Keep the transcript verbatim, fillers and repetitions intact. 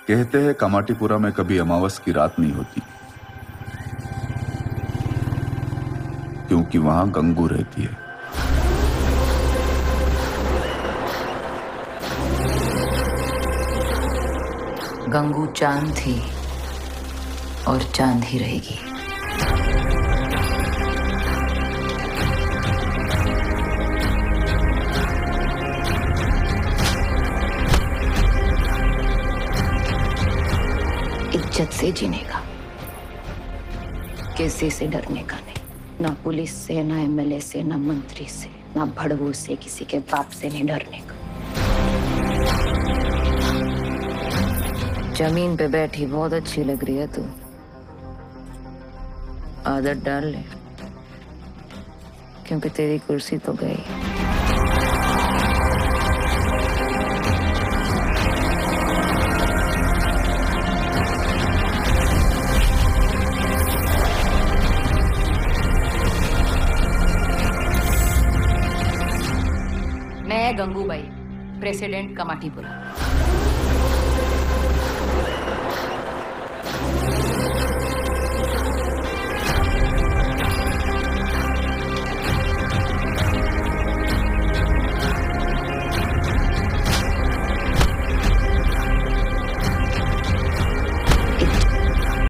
कहते हैं कमाटीपुरा में कभी अमावस की रात नहीं होती, क्योंकि वहां गंगू रहती है। गंगू चांद थी और चांद ही रहेगी। इज्जत से जीने का, किसी से डरने का नहीं, ना पुलिस से, ना एमएलए से, ना मंत्री से, ना भड़वों से, किसी के बाप से नहीं डरने का। जमीन पे बैठी बहुत अच्छी लग रही है तू, आदत डाल ले, क्योंकि तेरी कुर्सी तो गई। मैं गंगूबाई, प्रेसिडेंट कमाटीपुरा।